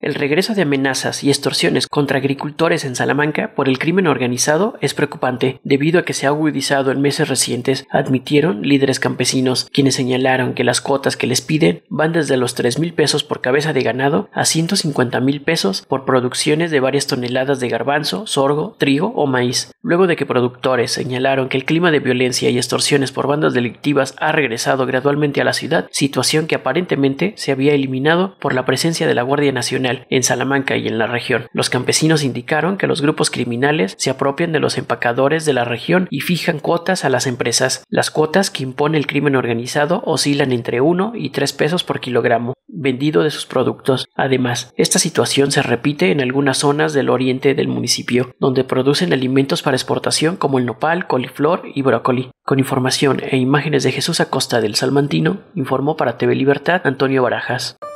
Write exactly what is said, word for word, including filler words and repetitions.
El regreso de amenazas y extorsiones contra agricultores en Salamanca por el crimen organizado es preocupante, debido a que se ha agudizado en meses recientes, admitieron líderes campesinos, quienes señalaron que las cuotas que les piden van desde los tres mil pesos por cabeza de ganado a ciento cincuenta mil pesos por producciones de varias toneladas de garbanzo, sorgo, trigo o maíz, luego de que productores señalaron que el clima de violencia y extorsiones por bandas delictivas ha regresado gradualmente a la ciudad, situación que aparentemente se había eliminado por la presencia de la Guardia Nacional en Salamanca y en la región. Los campesinos indicaron que los grupos criminales se apropian de los empacadores de la región y fijan cuotas a las empresas. Las cuotas que impone el crimen organizado oscilan entre uno y tres pesos por kilogramo vendido de sus productos. Además, esta situación se repite en algunas zonas del oriente del municipio, donde producen alimentos para exportación como el nopal, coliflor y brócoli. Con información e imágenes de Jesús Acosta del Salmantino, informó para T V Libertad Antonio Barajas.